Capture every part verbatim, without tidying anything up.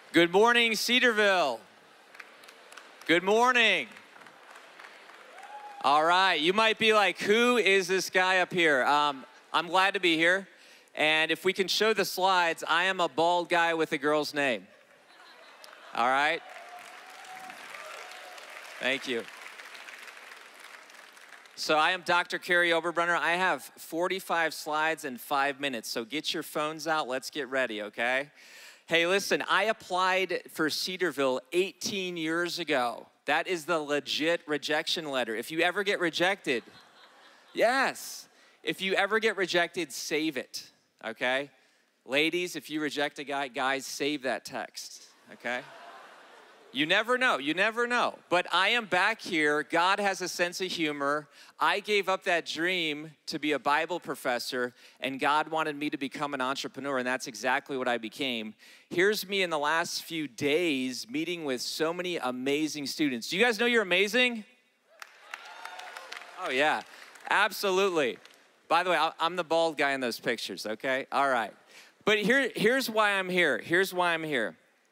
Good morning, Cedarville. Good morning. All right, you might be like, who is this guy up here? Um, I'm glad to be here. And if we can show the slides, I am a bald guy with a girl's name. All right? Thank you. So I am Doctor Kerry Oberbrunner. I have forty-five slides in five minutes, so get your phones out. Let's get ready, okay? Hey, listen, I applied for Cedarville eighteen years ago. That is the legit rejection letter. If you ever get rejected, yes. If you ever get rejected, save it, okay? Ladies, if you reject a guy, guys, save that text, okay? You never know, you never know. But I am back here. God has a sense of humor. I gave up that dream to be a Bible professor, and God wanted me to become an entrepreneur, and that's exactly what I became. Here's me in the last few days meeting with so many amazing students. Do you guys know you're amazing? Oh, yeah, absolutely. By the way, I'm the bald guy in those pictures, okay? All right. But here, here's why I'm here. Here's why I'm here.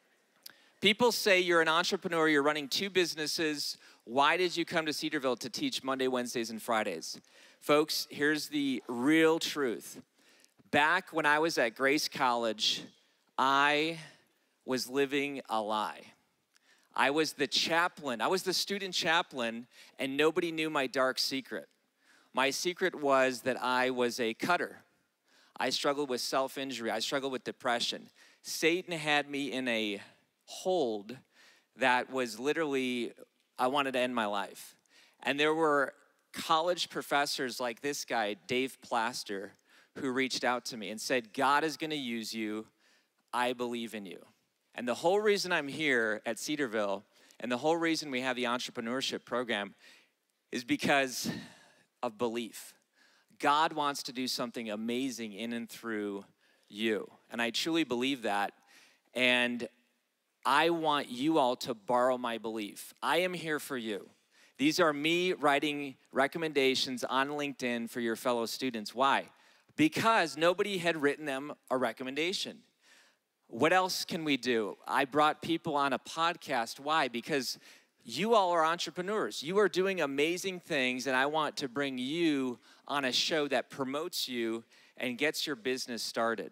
People say you're an entrepreneur, you're running two businesses. Why did you come to Cedarville to teach Monday, Wednesdays, and Fridays? Folks, here's the real truth. Back when I was at Grace College, I was living a lie. I was the chaplain. I was the student chaplain, and nobody knew my dark secret. My secret was that I was a cutter. I struggled with self-injury. I struggled with depression. Satan had me in a hold that was literally, I wanted to end my life. And there were college professors like this guy, Dave Plaster, who reached out to me and said, God is gonna use you, I believe in you. And the whole reason I'm here at Cedarville, and the whole reason we have the entrepreneurship program is because of belief. God wants to do something amazing in and through you. And I truly believe that. And I want you all to borrow my belief. I am here for you. These are me writing recommendations on LinkedIn for your fellow students. Why? Because nobody had written them a recommendation. What else can we do? I brought people on a podcast. Why? Because you all are entrepreneurs. You are doing amazing things, and I want to bring you on a show that promotes you and gets your business started.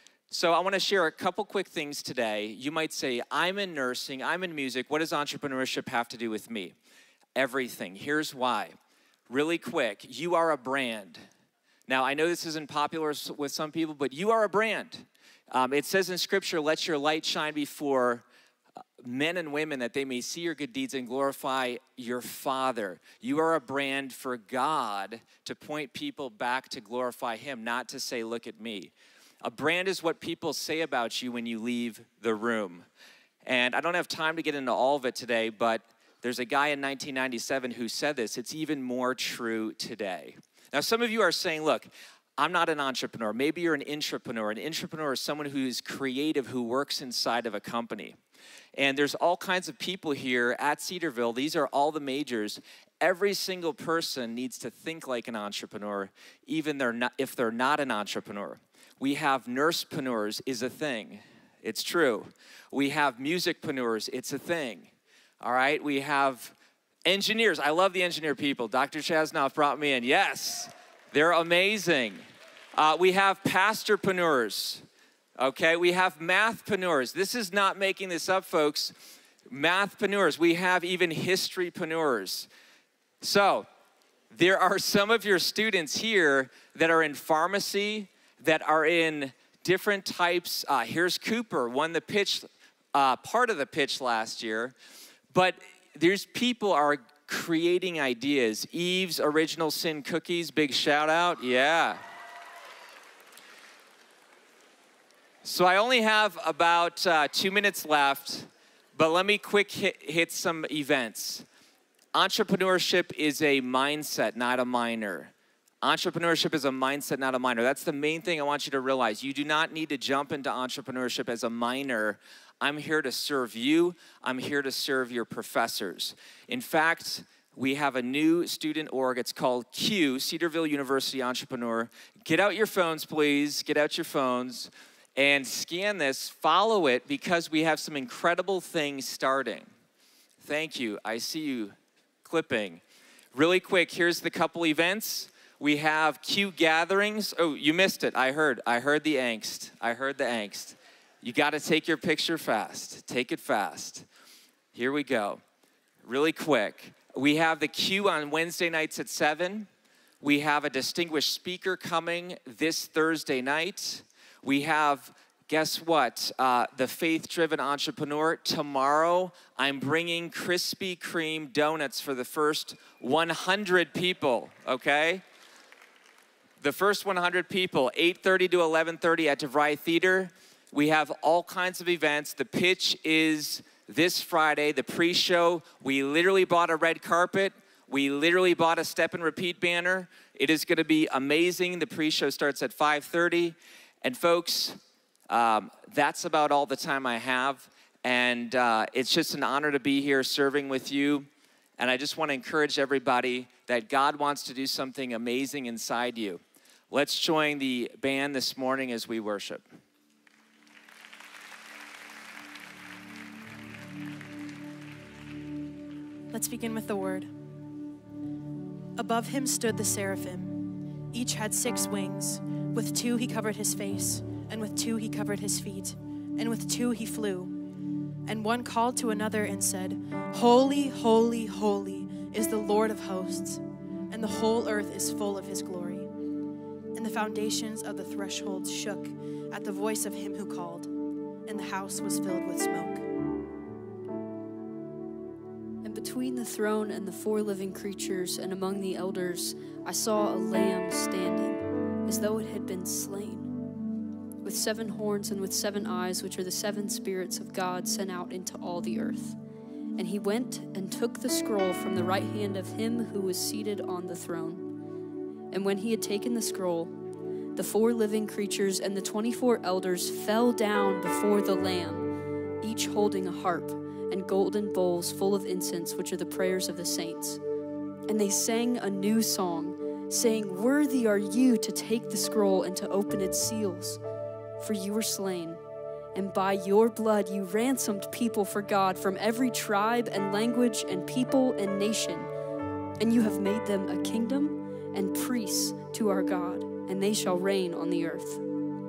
So I want to share a couple quick things today. You might say, I'm in nursing, I'm in music. What does entrepreneurship have to do with me? Everything. Here's why. Really quick, you are a brand. Now, I know this isn't popular with some people, but you are a brand. Um, it says in Scripture, let your light shine before men and women that they may see your good deeds and glorify your Father. You are a brand for God to point people back to glorify Him, not to say, look at me. A brand is what people say about you when you leave the room. And I don't have time to get into all of it today, but there's a guy in nineteen ninety-seven who said this. It's even more true today. Now, some of you are saying, look, I'm not an entrepreneur. Maybe you're an intrapreneur. An intrapreneur is someone who is creative, who works inside of a company. And there's all kinds of people here at Cedarville. These are all the majors. Every single person needs to think like an entrepreneur, even they're not, if they're not an entrepreneur. We have nursepreneurs is a thing. It's true. We have musicpreneurs. It's a thing. All right? We have engineers. I love the engineer people. Doctor Chasnoff brought me in. Yes, they're amazing. Uh, we have pastorpreneurs. Okay? We have mathpreneurs. This is not making this up, folks. Mathpreneurs. We have even historypreneurs. So there are some of your students here that are in pharmacy, that are in different types. Uh, here's Cooper, won the pitch, uh, part of the pitch last year. But there's people are creating ideas. Eve's Original Sin Cookies, big shout out, yeah. So I only have about uh, two minutes left, but let me quick hit, hit some events. Entrepreneurship is a mindset, not a minor. Entrepreneurship is a mindset, not a minor. That's the main thing I want you to realize. You do not need to jump into entrepreneurship as a minor. I'm here to serve you. I'm here to serve your professors. In fact, we have a new student org. It's called CUE, Cedarville University Entrepreneur. Get out your phones, please. Get out your phones. and scan this, follow it, because we have some incredible things starting. Thank you. I see you clipping. Really quick, here's the couple events. We have Q gatherings. Oh, you missed it. I heard. I heard the angst. I heard the angst. You got to take your picture fast. Take it fast. Here we go. Really quick. We have the Q on Wednesday nights at seven. We have a distinguished speaker coming this Thursday night. We have, guess what, uh, the faith-driven entrepreneur. Tomorrow, I'm bringing Krispy Kreme donuts for the first one hundred people, okay? The first one hundred people, eight thirty to eleven thirty at DeVry Theater. We have all kinds of events. The pitch is this Friday, the pre-show. We literally bought a red carpet. We literally bought a step and repeat banner. It is gonna be amazing. The pre-show starts at five thirty. And folks, um, that's about all the time I have. And uh, it's just an honor to be here serving with you. And I just wanna encourage everybody that God wants to do something amazing inside you. Let's join the band this morning as we worship. Let's begin with the word. Above him stood the seraphim. Each had six wings. With two he covered his face, and with two he covered his feet, and with two he flew. And one called to another and said, Holy, holy, holy is the Lord of hosts, and the whole earth is full of his glory. And the foundations of the thresholds shook at the voice of him who called, and the house was filled with smoke. And between the throne and the four living creatures and among the elders, I saw a lamb standing, as though it had been slain, with seven horns and with seven eyes, which are the seven spirits of God sent out into all the earth. And he went and took the scroll from the right hand of him who was seated on the throne. And when he had taken the scroll, the four living creatures and the twenty-four elders fell down before the Lamb, each holding a harp and golden bowls full of incense, which are the prayers of the saints. And they sang a new song, saying, Worthy are you to take the scroll and to open its seals, for you were slain, and by your blood you ransomed people for God from every tribe and language and people and nation. And you have made them a kingdom and priests to our God, and they shall reign on the earth.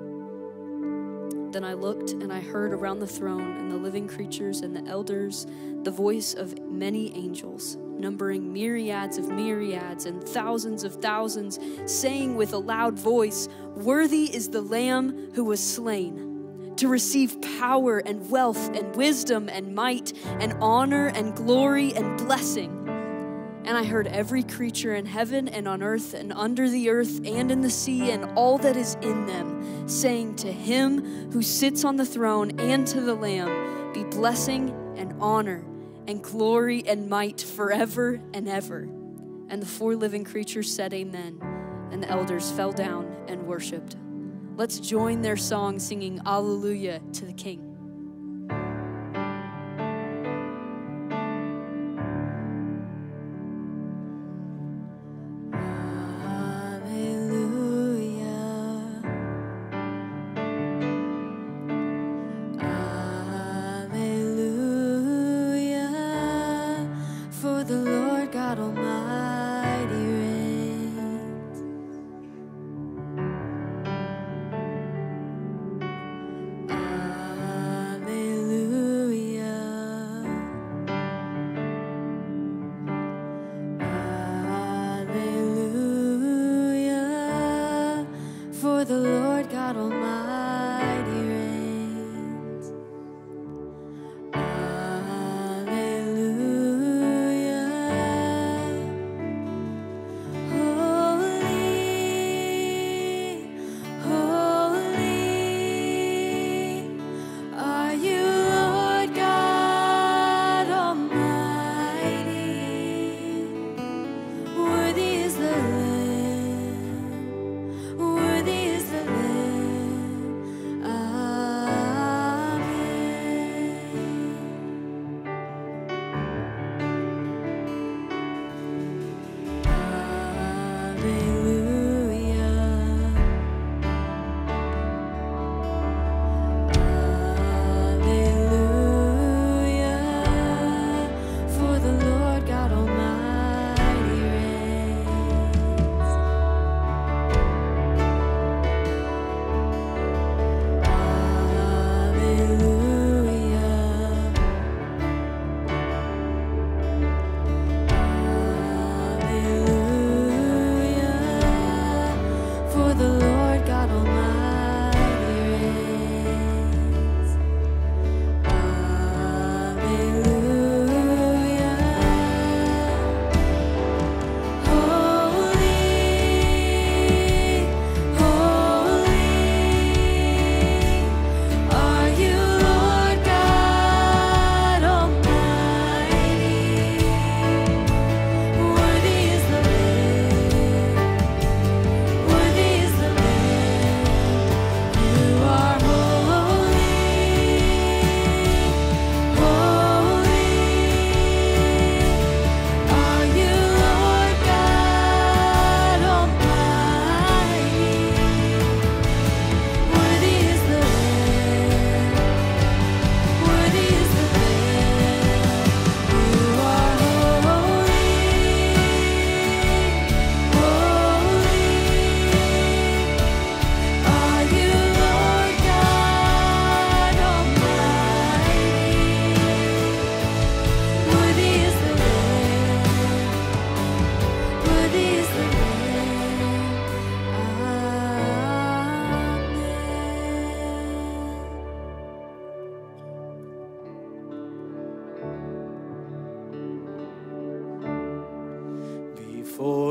Then I looked, and I heard around the throne and the living creatures and the elders the voice of many angels, numbering myriads of myriads and thousands of thousands, saying with a loud voice, Worthy is the Lamb who was slain, to receive power and wealth and wisdom and might and honor and glory and blessing. And I heard every creature in heaven and on earth and under the earth and in the sea and all that is in them, saying to him who sits on the throne and to the Lamb, be blessing and honor and glory and might forever and ever. And the four living creatures said amen, and the elders fell down and worshiped. Let's join their song singing Alleluia to the King. Worthy is the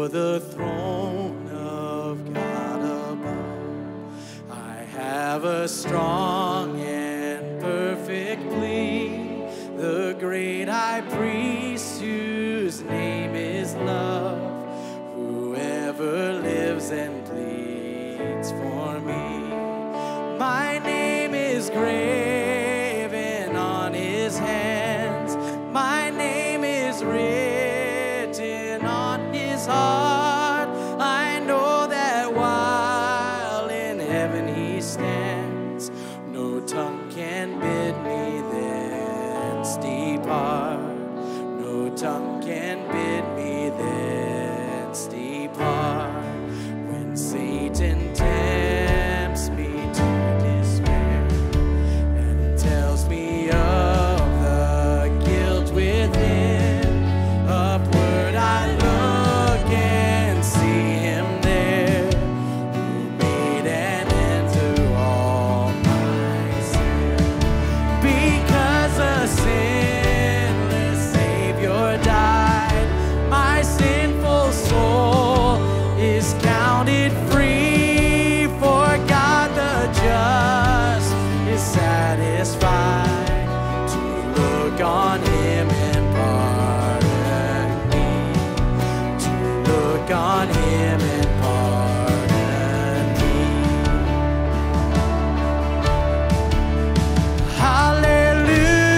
the throne of God above. I have a strong and perfect plea, the great high priest whose name is love, whoever lives and pleads for me. My name is graven on his hands, my name is written on his heart. I know that while in heaven he stands, no tongue can bid me thence depart. No tongue can bid me thence depart. When Satan tempts me to despair and tells me of the guilt within, upward I look and see him there, who made an end to all my sin. Because a sinless Savior died, my sinful soul is counted free, for God the just is satisfied to look on him and pardon me, to look on him and pardon me. Hallelujah,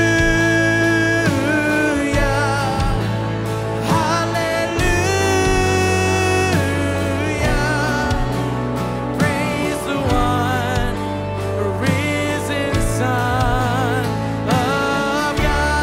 hallelujah. Praise the one, risen Son of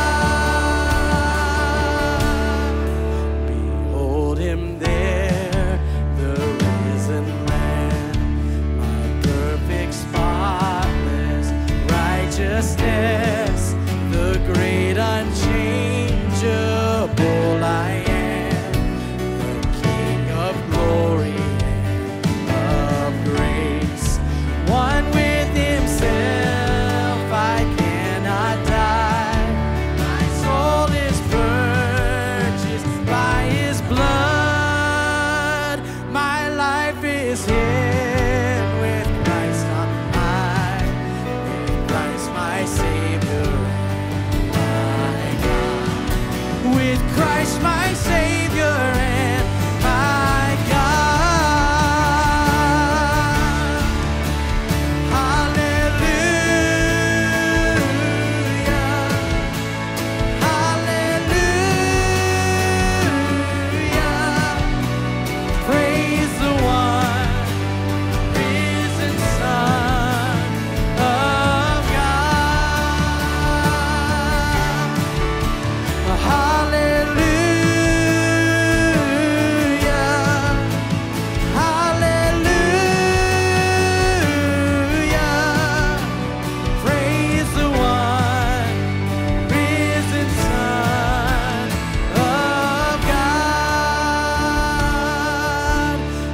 God. Behold him there, the risen Lamb, my perfect, spotless righteousness, the great unchangeable I am, the King of glory and of grace. One with himself I cannot die. My soul is purchased by his blood. My life is hid with Christ on high, with Christ my Savior and my God, with Christ my Savior and my God. Hallelujah, hallelujah. Praise the one, risen Son of God. Hallelujah, hallelujah. Praise the one, risen Son of God.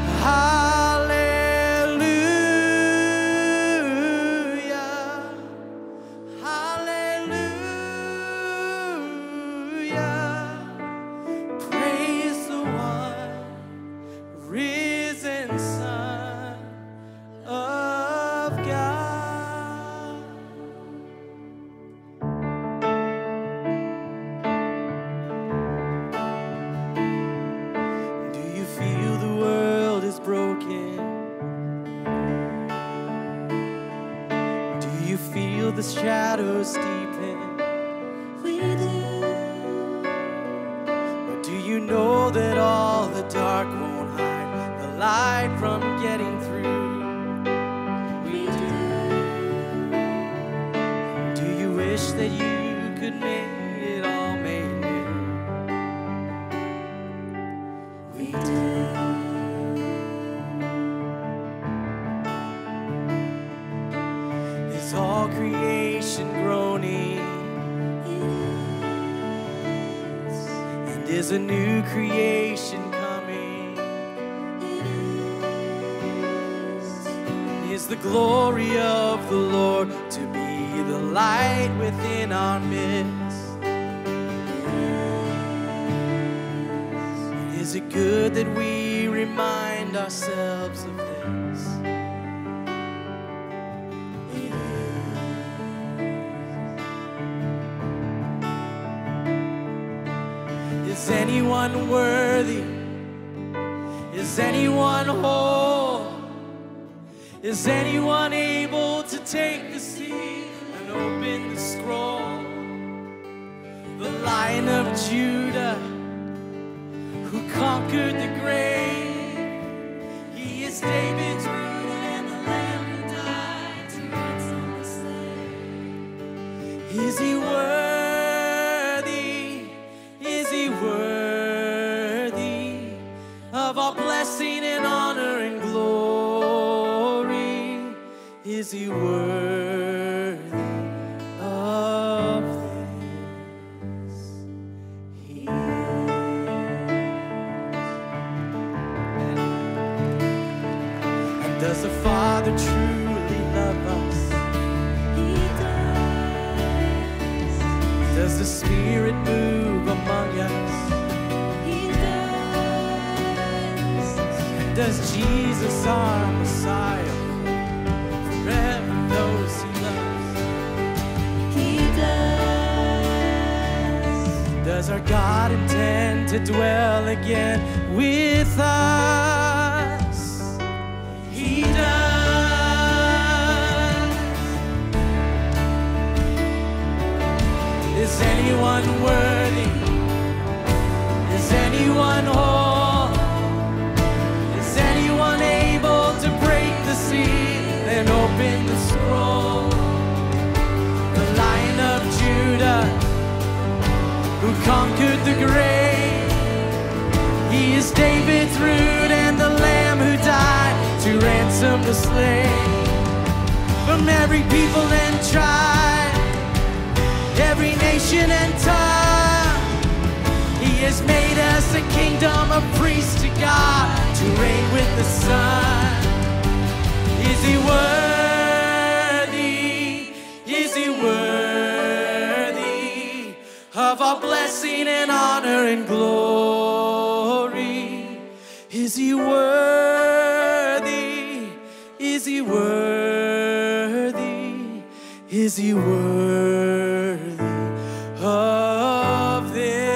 Hallelujah, hallelujah. Praise the one, risen Son of God. Do you feel the world is broken? Do you feel the shadows deepen? We do. But do you know that all the dark won't hide the light from getting through? We do. Do you wish that you could make it all made new? We do. Is all creation groaning? And is a new creation coming? Is the glory of the Lord to be the light within our midst? Is it good that we remind ourselves of this. It is. Is anyone worthy? Is anyone whole? Is anyone able to take the seal and open the scroll? The Lion of Judah, who conquered the grave, he is David's root and the Lamb who died to ransom the slave. Is he worthy? Is he worthy of our blessing and honor and glory? Is he worthy of this? He is. And does the Father truly love us? He does. Does the Spirit move among us? He does. Does Jesus, our Messiah, forever those he loves? He does. Does our God intend to dwell again with us? He does. Is anyone worthy? Is anyone whole? Is anyone able to break the seal and open the scroll? The Lion of Judah, who conquered the grave, he is David's root and the Lamb who died to ransom the slave. From every people and tribe, every nation and tongue, he has made us a kingdom of priests to God, to reign with the Son. Is he worthy? Is he worthy of our blessing and honor and glory? Is he worthy? Is he worthy? Is he worthy of this?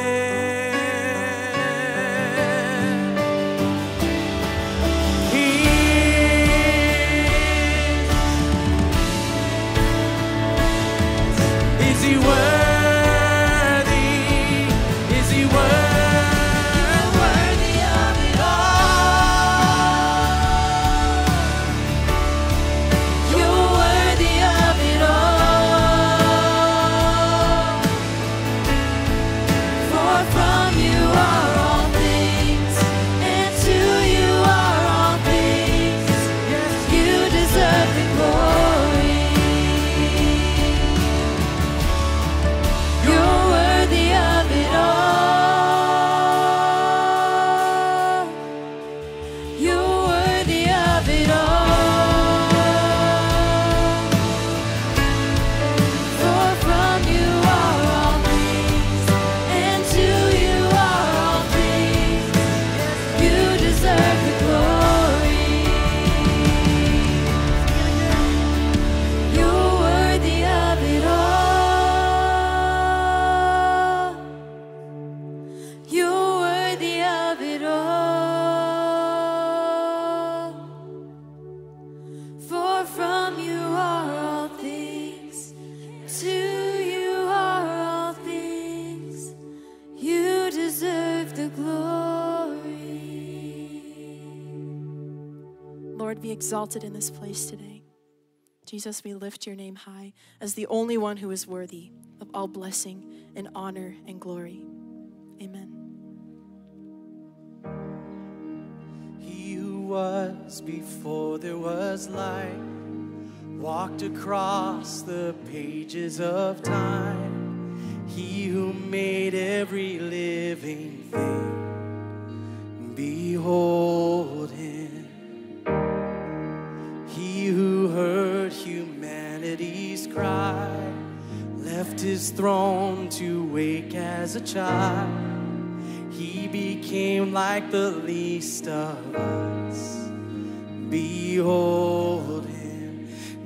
Is he worthy? Is he worthy of it all? You're worthy of it all. For from you are all things, and to you are all things. Yes, you deserve the glory. You're worthy of it all. You're worthy of it all. For from you are all things, and to you are all things. You deserve the glory. You're worthy of it all. You're worthy of it all. For from you are all things, to you are all things. You deserve the glory. Lord, be exalted in this place today. Jesus, we lift your name high as the only one who is worthy of all blessing and honor and glory. Amen. He who was before there was light walked across the pages of time. He who made every living thing, behold him. He who heard humanity's cry left his throne to wake as a child. He became became like the least of us. Behold him,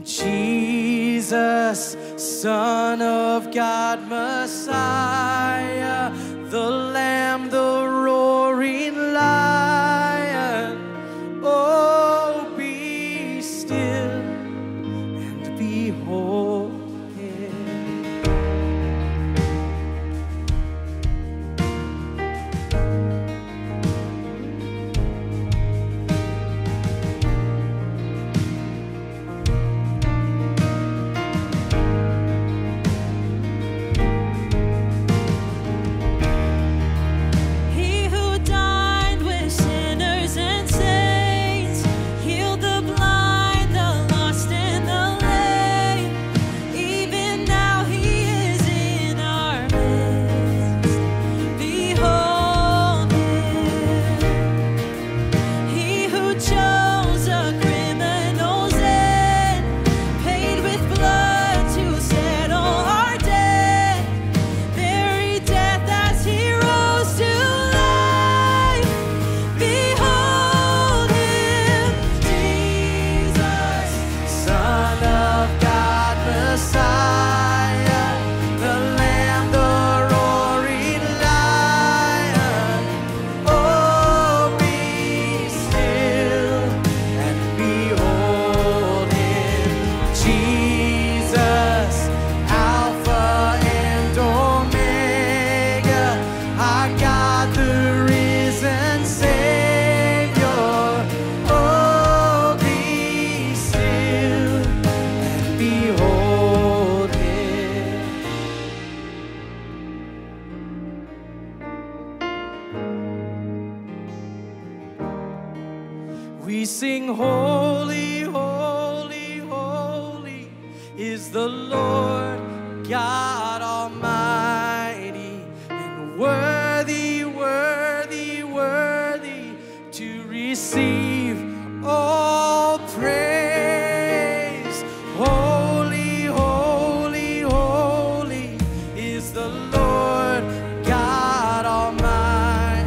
Jesus, Son of God, Messiah, the Lamb, the roaring Lion. Oh, be still and behold him. He who dined with sinners and saints, healed the blind, the lost, and the lame. Even now he is in our midst. Behold him. He who chose a criminal's end, paid with blood to settle our debt, buried death as he rose to life. Behold him, Jesus, Son of God, Messiah, the Lamb, the roaring Lion. Oh, be still and behold him, Jesus, Alpha and Omega, our God, the risen Savior. Oh, be still and behold him. We sing holy, holy, holy is the Lord God Almighty, and worthy, worthy, worthy to receive all praise. Holy, holy, holy is the Lord God Almighty.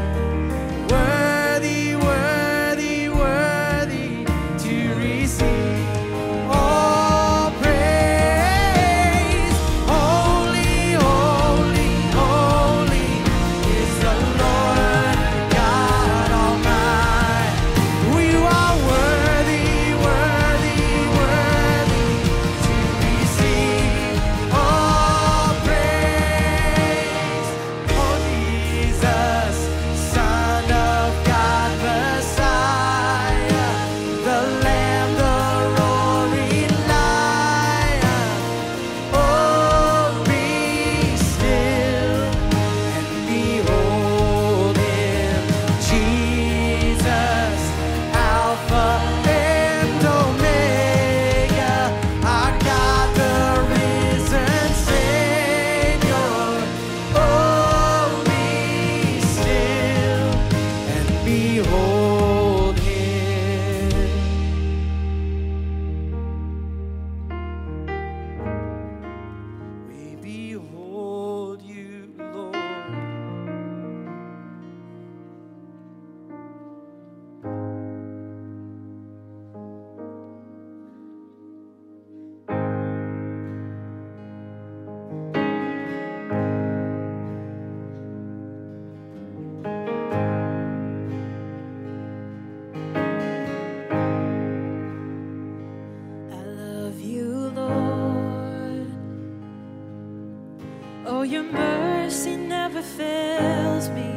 Worthy, worthy, worthy to receive all praise. Holy, holy, holy is the Lord God Almighty. We are worthy, worthy, worthy to receive all praise. Oh, Jesus, Son of God, Messiah, the Lamb, the roaring Lion. Oh, be still and behold him, Jesus, Alpha and Omega, our God, the risen Savior. Oh, be still and behold him. We behold you, Lord. I love you, Lord. Oh, your mercy never fails me.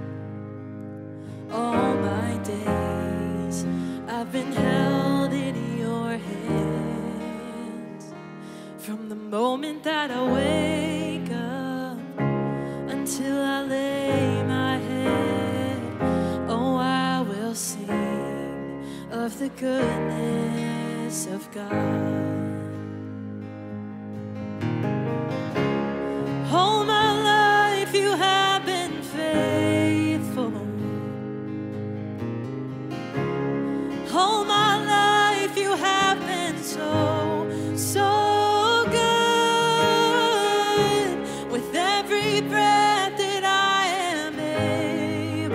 All my days I've been held in your hands. From the moment that I wake up until I lay my head, oh, I will sing of the goodness of God. All my life you have been faithful. All my life you have been so, so good. With every breath that I am able,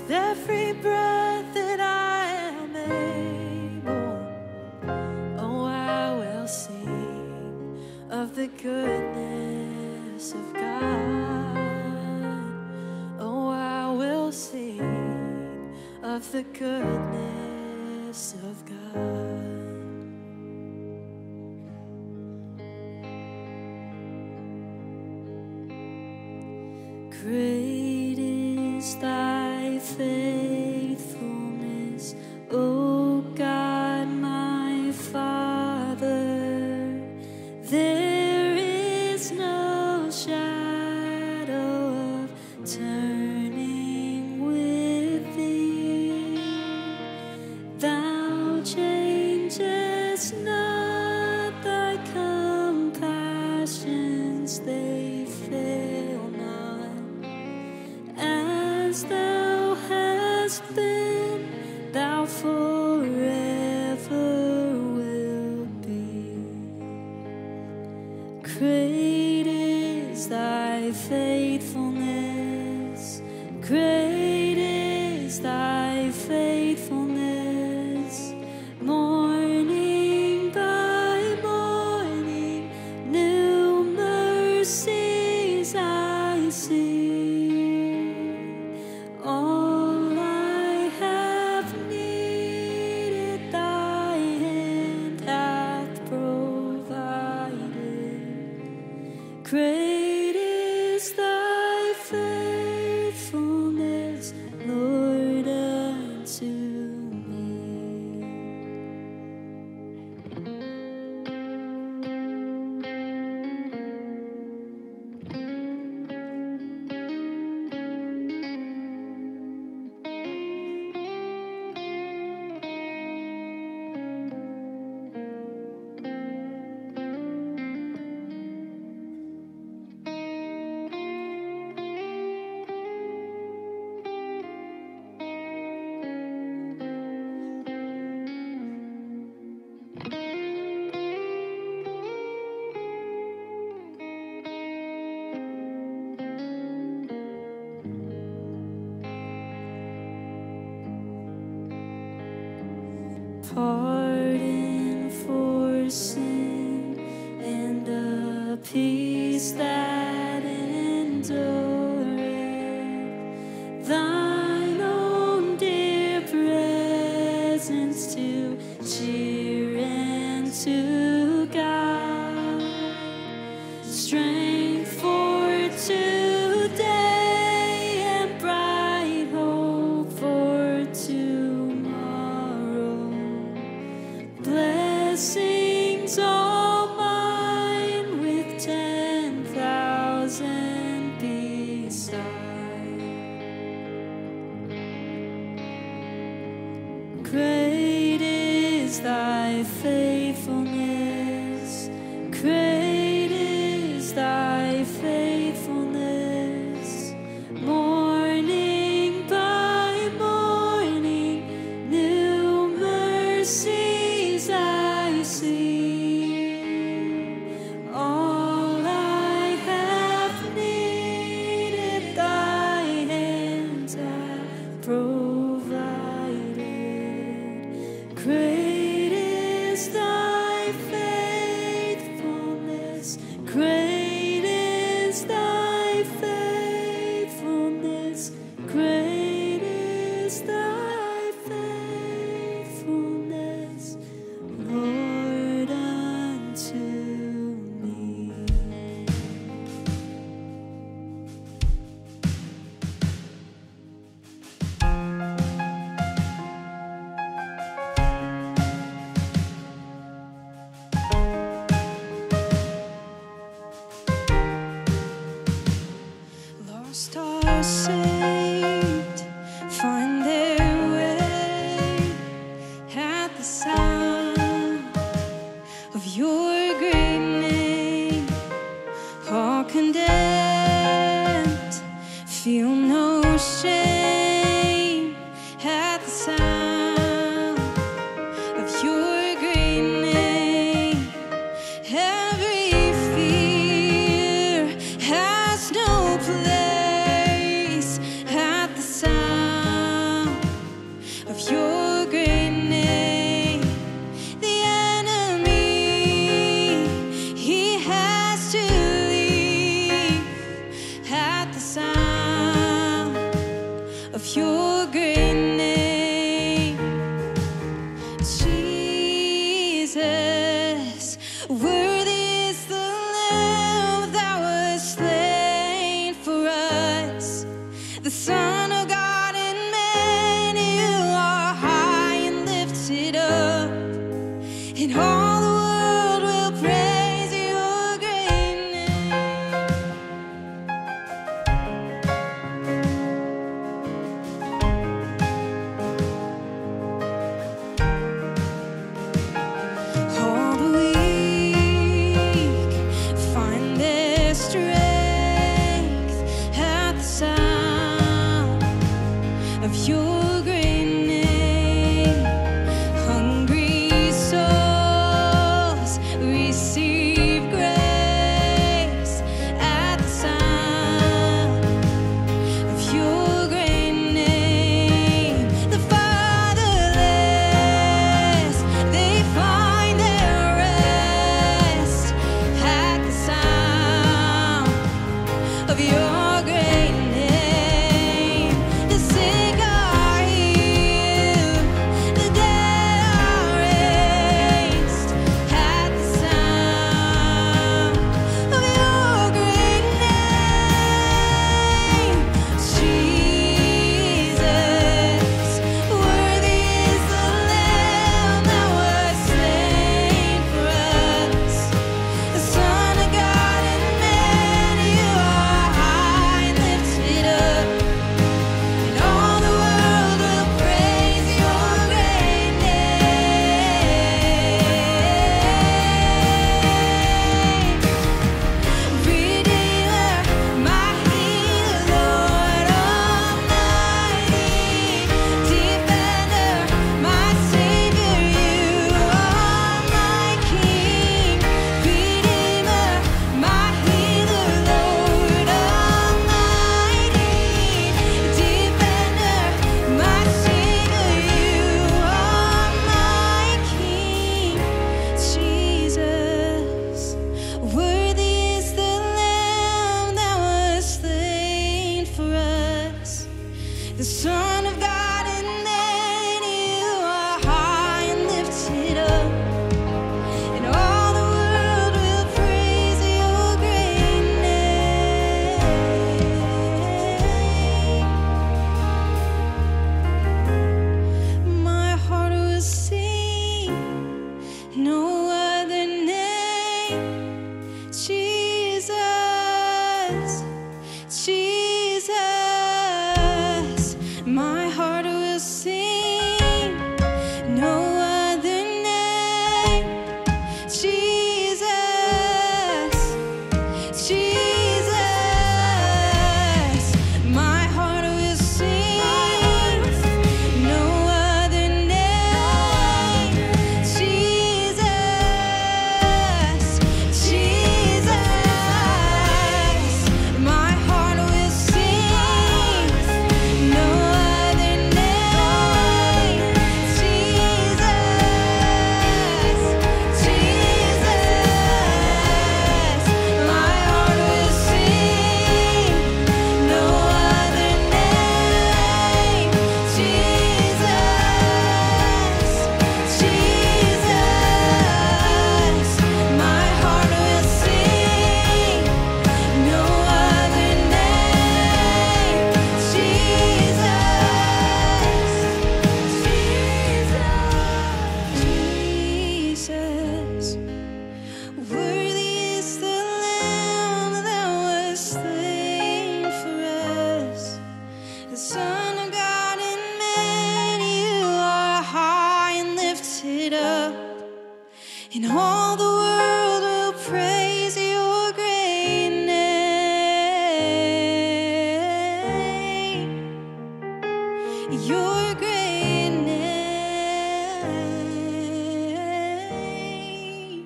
With every breath that I am able, oh, I will sing of the goodness of God. Oh, I will sing of the goodness of God. Great is thy faithfulness, O God, my Father. There is no shadow of turning with thee. Thou changest not, thy compassions, they fail not. As thou hast been, thou forever will be. Great is thy faithfulness, great is thy faithfulness. Morning by morning, new mercies I see. All I have needed, thy hand hath provided. Great is thy faithfulness, Lord, unto me. Pardon for sin and a peace that endureth. Thine own dear presence to cheer and to guide. Strength for today and bright hope for tomorrow. Blessings all mine with ten thousand beside. Great is thy faithfulness, great is thy faithfulness. Morning by morning, new mercies I see. All I have needed, thy hands have provided. Great is thy faithfulness, great is thy faithfulness, great is thy faithfulness, Lord, unto me. your great name, Jesus. Worthy is the Lamb that was slain for us, the Son of God and man. You are high and lifted up, and all the world will praise your great name. All the weak find their strength at the sound of your great name. Hungry souls receive grace at the sound of your great name. The fatherless, they find their rest at the sound of your great name. The sick are healed, the dead are raised at the sound of your great name, Jesus. Worthy is the Lamb that was slain for us, the Son of God and man. You are high and lifted up, and all the world will praise your great name. Redeemer, my healer, Lord Almighty, Defender, my Savior, you are my King. Redeemer, my healer, Lord Almighty, Defender, my Savior, you are my King. Jesus, worthy is the Lamb that was slain for us, the Son of God and man. You are high and lifted up, and all the world will praise your great name. My heart will sing no other name, Jesus, Jesus. My heart will sing no other name, Jesus, Jesus. My heart will sing no other name, Jesus, Jesus. My heart will sing no other name, Jesus, Jesus. My heart will sing no other name, Jesus, Jesus. My heart will sing no other name, Jesus, Jesus. Worthy is the Lamb that was slain for us, the Son of God and man. You are high and lifted up, and all the world will praise your great name, your great name.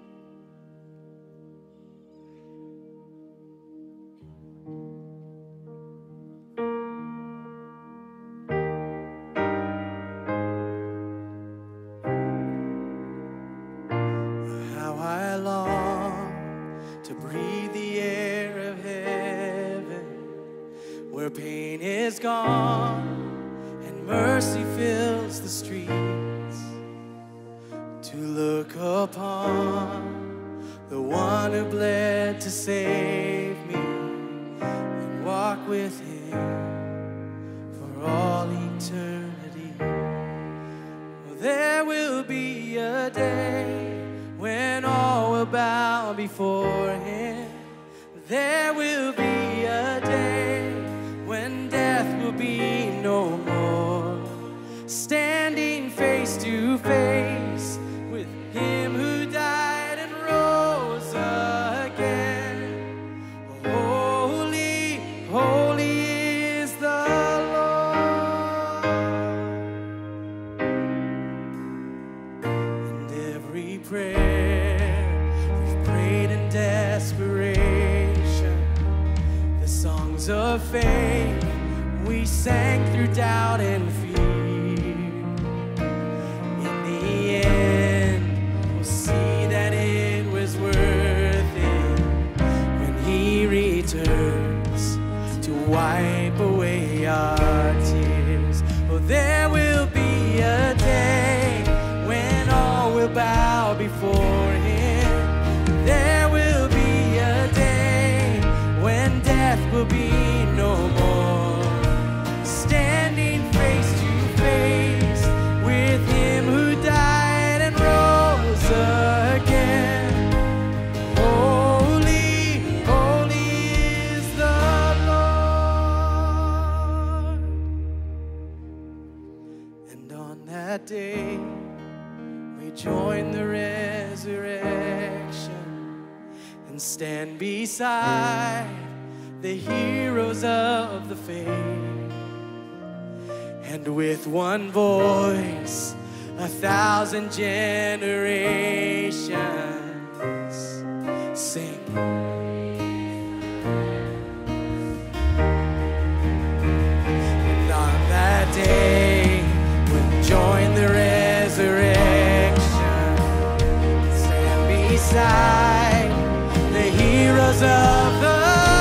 How I long to breathe the air of heaven, where pain is gone look upon the one who bled to save me and walk with him for all eternity. Well, there will be a day when all will bow before him. There will be a day when death will be no more, standing face to face with him who died and rose again. Holy, holy is the Lord. And every prayer we've prayed in desperation, the songs of faith we sang through doubt and fear, in the end we'll see that it was worth it when he returns to wipe away our tears. Oh, there will be a day when all will bow before him. There will be a day when death will be no more, standing face to face with him who died and rose again. Holy, holy is the Lord. And on that day we join the resurrection and stand beside the heroes of the faith, and with one voice a thousand generations sing. And on that day we'll join the resurrection, stand beside the heroes of the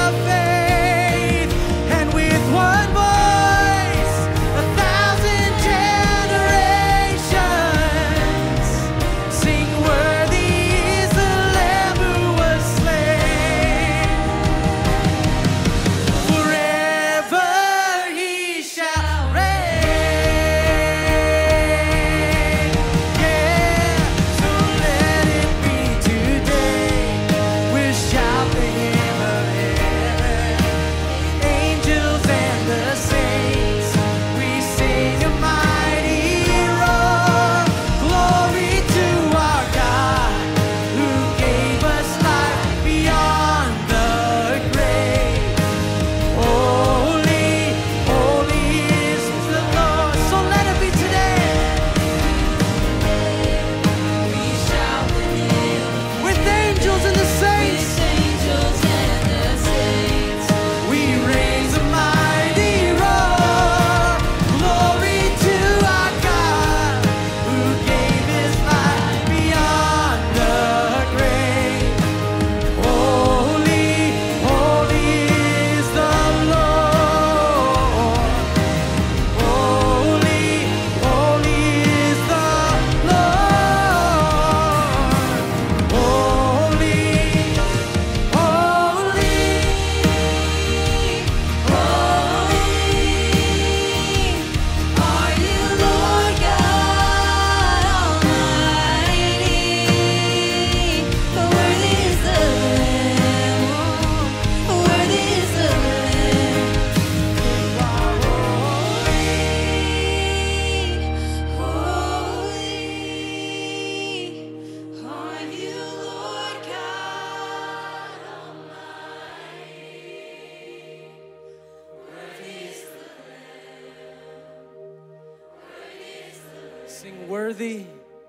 sing. Worthy,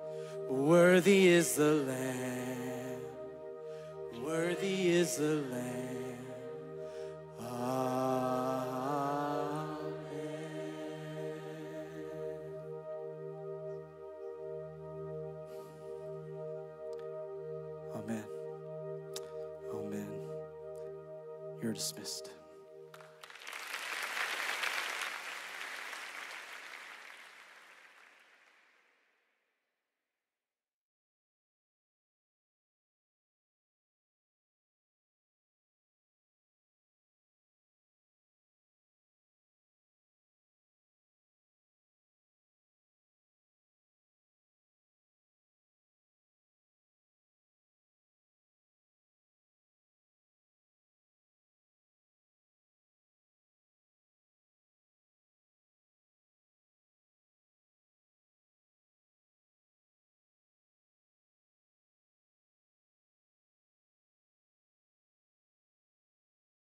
worthy is the Lamb, worthy is the Lamb. Amen. Amen. Amen. You're dismissed.